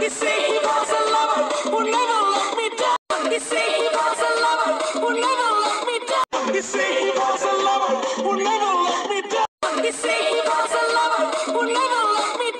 You see, he was a lover who never let me down. You see, he was a lover who never let me down. You see,